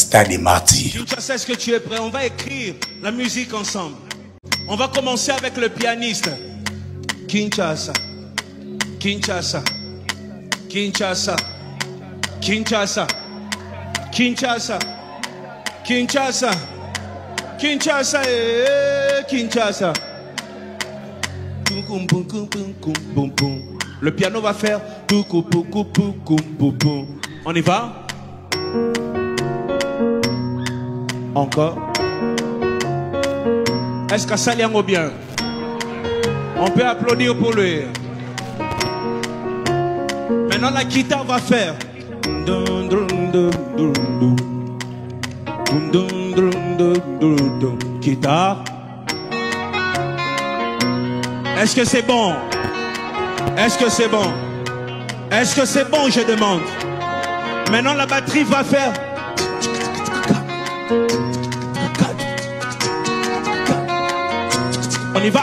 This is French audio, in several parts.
stade des martyrs. Kinshasa, est-ce que tu es prêt? On va écrire la musique ensemble. On va commencer avec le pianiste. Kinshasa, Kinshasa, Kinshasa, Kinshasa, Kinshasa, Kinshasa, Kinshasa, Kinshasa. Le piano va faire. On y va? Encore. Est-ce que ça l'y bien? On peut applaudir pour lui. Maintenant la guitare va faire. Guitare. Est-ce que c'est bon? Est-ce que c'est bon? Est-ce que c'est bon, je demande? Maintenant la batterie va faire. On y va.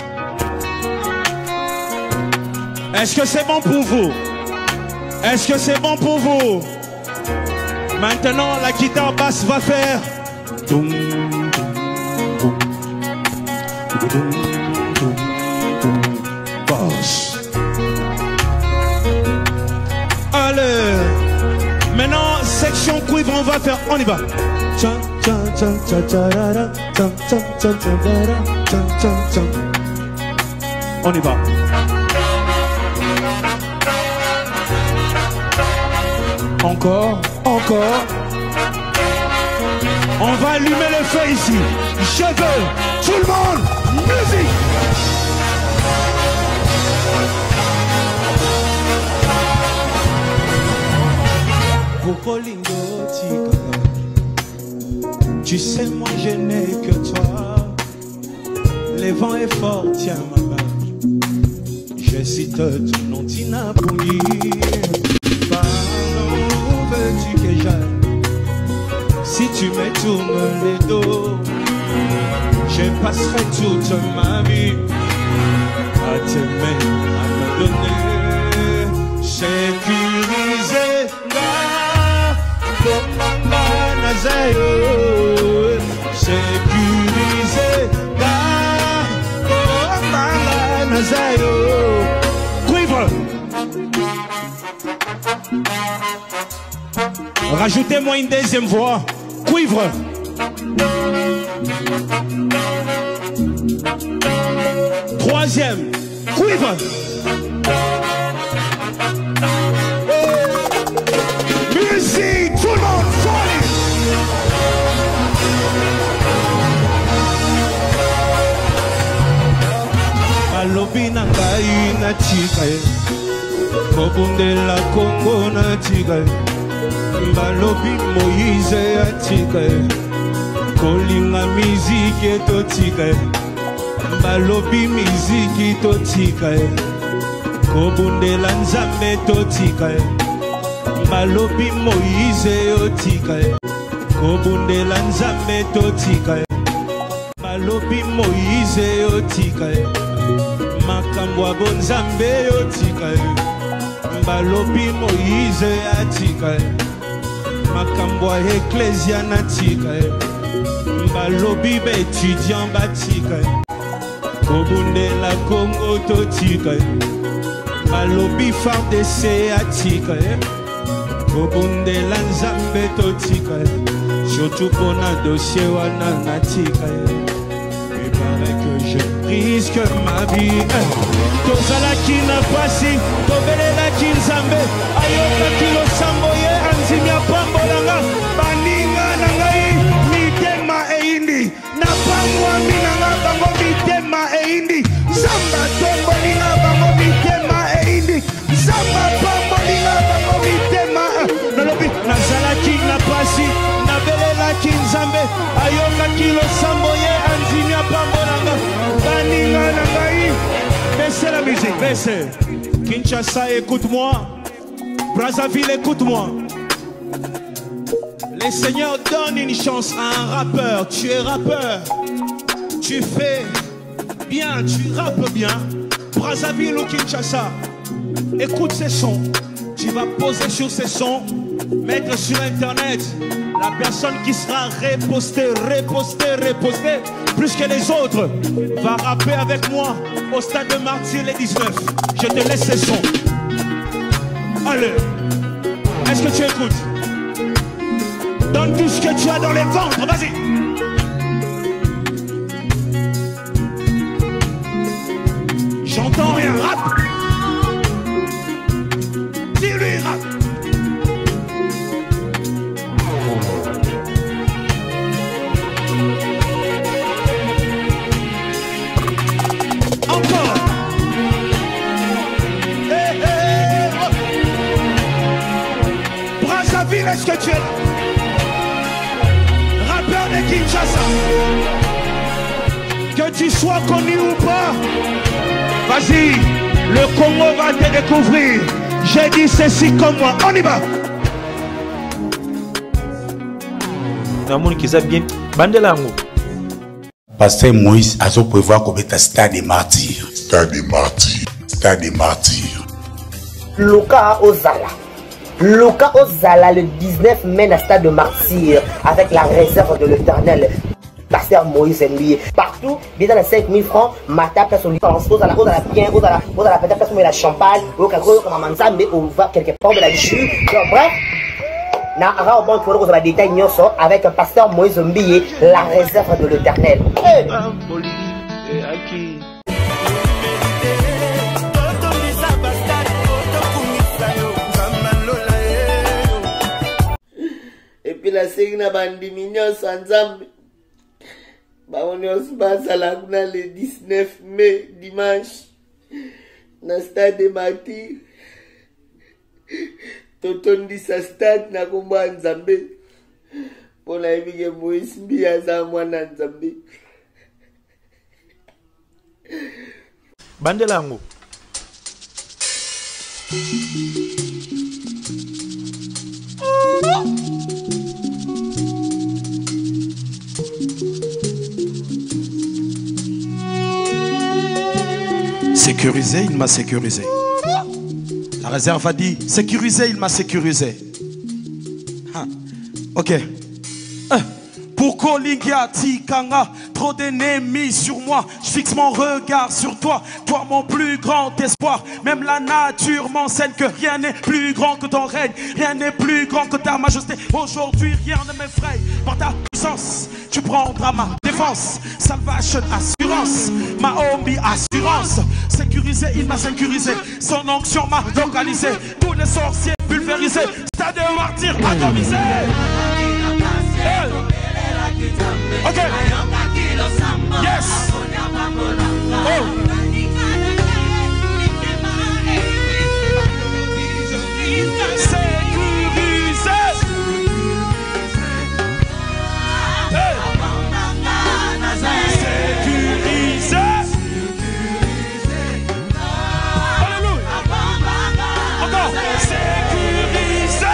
Est-ce que c'est bon pour vous? Est-ce que c'est bon pour vous? Maintenant, la guitare basse va faire. Basse. Allez. Maintenant, section cuivre, on va faire. On y va. On y va. Encore, encore. On va allumer le feu ici. Je veux tout le monde, musique. Tu sais, moi je n'ai que toi. Les vents est fort, tiens ma main. Je cite ton nom, Tina Bouli. Pardon, où veux-tu que j'aille? Si tu me tournes les dos, je passerai toute ma vie à t'aimer, à me donner. Sécuriser, sécuriser, cuivre. Rajoutez-moi une deuxième voix. Cuivre. Troisième. Cuivre. Musique, tout le monde, folie. Balobi na ngai na tika ye, kobundela Kongo na tika ye. Balobi Moïse atika ye, kolinga miziki totika ye. Balobi miziki totika ye, kobundela Nzambe totika ye. Balobi Moïse otika ye, kobundela Nzambe totika ye. Balobi Moïse otika ye, makambo bonzambe otika ye. Balobi Moïse atika ye, makambo ecclesia natika ye. Balobi étudiant batika ye, kobundela Congo totika ye. Balobi FARDC atika ye, kobundela Nzambe totika ye. Surtout pona dossier wana natika ye. Il paraît que je risque ma vie. Tozalaki na pasi, tobelelaki Nzambe, ayokaki losambo ye anzimi apambolanga. Baninga na ngai mitema eindi, na pangwami na nga bango mitema eindi. Zamba tombolinga bango mitema eindi, zamba pambolinga bango mitema. Nalobi nazalaki na pasi, nabelelaki Nzambe, ayokaki losambo ye anzimi apambolanga. Baninga na ngai. Baissez la musique, baissez. Kinshasa, écoute-moi. Brazzaville, écoute-moi. Les seigneurs donnent une chance à un rappeur. Tu es rappeur. Tu fais bien, tu rappes bien. Brazzaville ou Kinshasa, écoute ces sons. Tu vas poser sur ces sons, mettre sur internet. La personne qui sera repostée, plus que les autres, va rapper avec moi au stade de Martyr les 19. Je te laisse ce son. Allez, est-ce que tu écoutes? Donne tout ce que tu as dans les ventres, vas-y. J'entends rien, rap. Dis-lui, rap. Encore. Hey, hey, oh. Brazzaville, est-ce que tu es là? Rappeur de Kinshasa. Que tu sois connu ou pas, vas-y, le Congo va te découvrir. J'ai dit ceci comme moi, on y va. Pasteur Moïse a prévoir qu'on mette stade des martyrs. Stade des martyrs. Stade des martyrs. Loka Ozala, le 19 mai à stade de martyrs avec la réserve de l'Éternel. Pasteur Moïse Mbié. Partout, bien dans les 5000 francs, Mata personne lui pense, on a bien, on a peut-être personne la champagne, on a mais on va quelque part de la chute. Donc bref, na ara bon pour vous détail nyoso avec un pasteur Moïse Mbié, la réserve de l'Éternel. Hey. Et puis la série n'a pas de millions ensemble. On se le 19 mai, dimanche, dans le stade de Martyr. Toton dit sa stade na komba Nzambe. Pour la vie de Moïse Mbié za mwana Nzambe. Bandelango. Sécurisé, il m'a sécurisé. La réserve a dit, sécurisé, il m'a sécurisé. Ok. Pour Kolingia, Tikanga, trop d'ennemis sur moi. Je fixe mon regard sur toi, toi mon plus grand espoir. Même la nature m'enseigne que rien n'est plus grand que ton règne. Rien n'est plus grand que ta majesté. Aujourd'hui, rien ne m'effraie. Par ta puissance, tu prendras ma défense. Salvation, assurance. Maombi, assurance. Sécurisé, il m'a sécurisé. Son onction m'a localisé. Tous les sorciers pulvérisés. Stade de martyr atomisé. Hey. Ok. Yes. Oh. Sécurisé. Hey. Sécurisé. Alléluia. Encore. Sécurisé.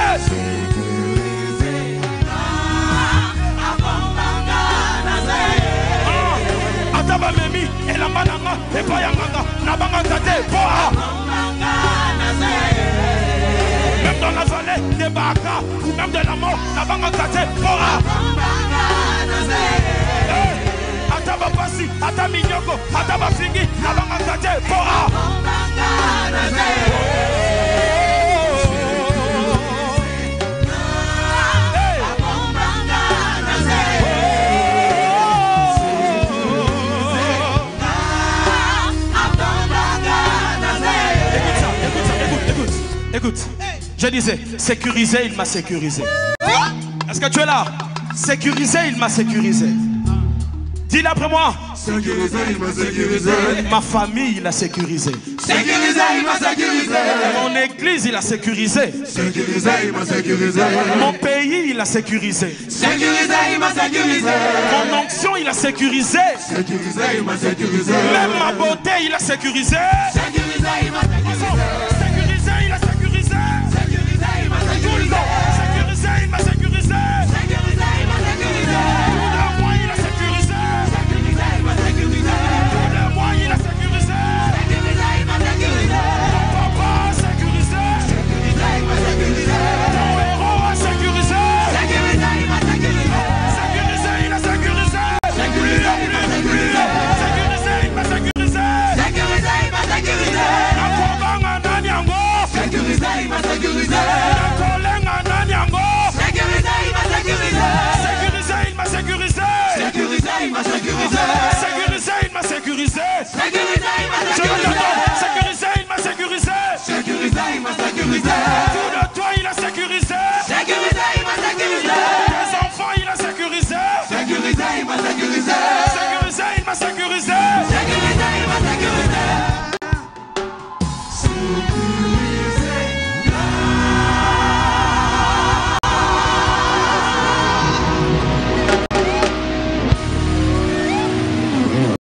Memi et la banana et pas yanganga na banga tate poa. Même dans la vallée des Baka ou même de la mort na banga tate poa. Ataba pasi atami nyoko ataba fingi na banga tate poa. Écoute, je disais, sécurisé, il m'a sécurisé. Est-ce que tu es là? Sécurisé, il m'a sécurisé. Dis-le après moi. Sécurisé, il m'a sécurisé. Ma famille, il a sécurisé. Sécurisé, il m'a sécurisé. Mon église, il a sécurisé. Sécurisé, il m'a sécurisé. Mon pays, il a sécurisé. Sécurisé, il m'a sécurisé. Mon onction, il a sécurisé. Sécurisé, il m'a sécurisé. Même ma beauté, il a sécurisé. Sécurisé, il m'a sécurisé. Sécurisé, il a sécurisé. Sécurisé, il m'a sécurisé. Sécurisé, il m'a sécurisé. Sécurisé, il m'a sécurisé. Tout de moi, il a sécurisé. Sécurisé, il m'a sécurisé. Tout de moi, il a sécurisé. Sécurisé, il m'a sécurisé. Ton papa a sécurisé. Sécurisé, il m'a sécurisé. Ton héros a sécurisé. Sécurisé, il m'a sécurité, ma sécurité.